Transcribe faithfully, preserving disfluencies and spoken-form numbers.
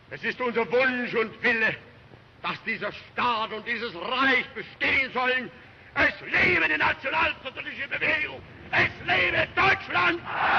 Es ist unser Wunsch und Wille, dass dieser Staat und dieses Reich bestehen sollen. Es lebe die nationalsozialistische Bewegung! Es lebe Deutschland!